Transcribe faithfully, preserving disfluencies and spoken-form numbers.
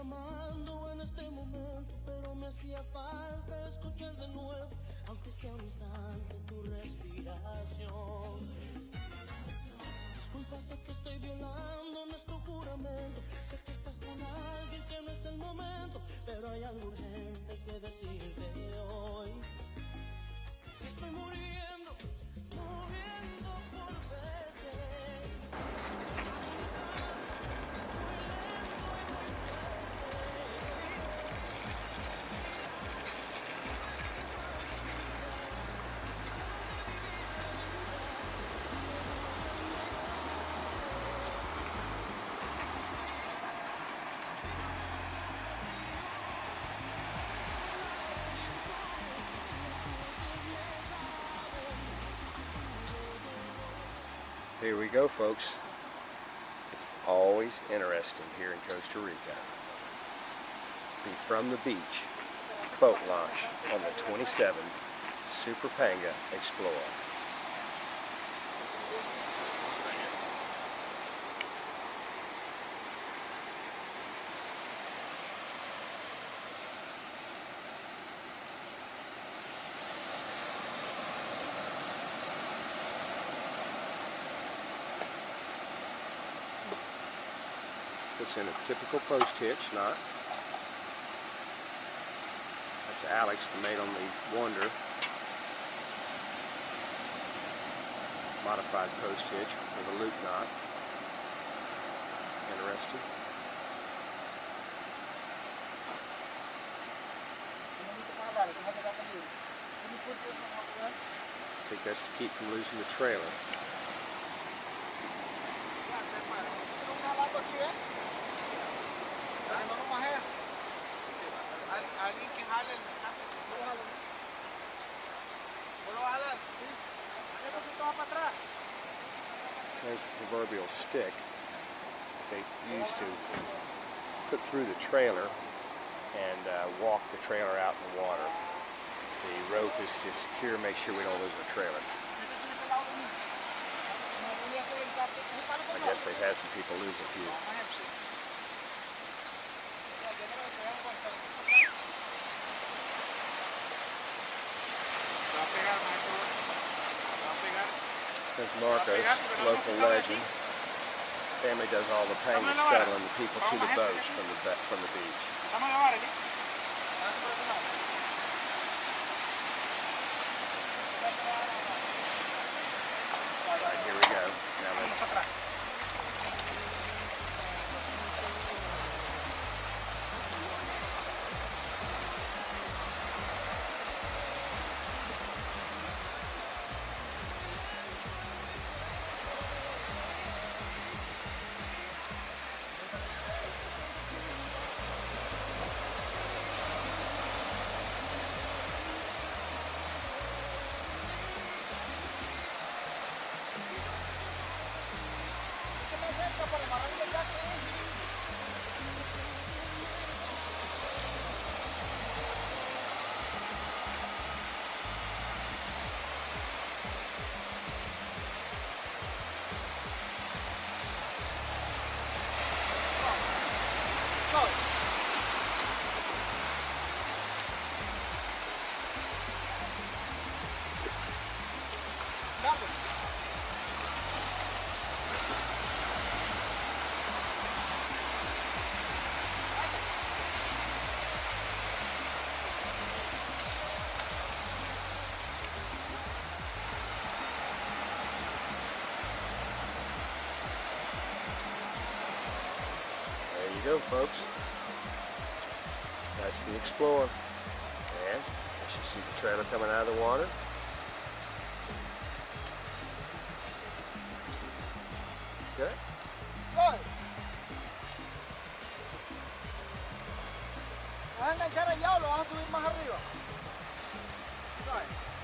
llamando en este momento, pero me hacía falta escuchar de nuevo, aunque sea un instante, tu respiración. Disculpa, sé que estoy violando nuestro juramento, sé que estás con alguien que no es el momento, pero hay algo urgente que decirte hoy. Estoy muriendo, muriendo por verte. Here we go, folks. It's always interesting here in Costa Rica. The From the Beach boat launch on the twenty-seven Super Panga Explorer. Puts in a typical post hitch knot. That's Alex, the mate on the Wonder. Modified post hitch with a loop knot. Interesting. I think that's to keep from losing the trailer. Alguien que jale el mecate. ¿Lo va a jalar? Sí. There's the proverbial stick they used to put through the trailer and uh, walk the trailer out in the water. The rope is to secure, make sure we don't lose our trailer. I guess they've had some people lose a few. There's Marcos, local legend. Family does all the payment, shuttling the people to the boats from the from the beach. All right, here we go. Now let's. There you go, folks. That's the Explorer. And as you see the trailer coming out of the water. Okay. Soy. ¿Vas a enganchar allá o lo vas a subir más arriba? Soy.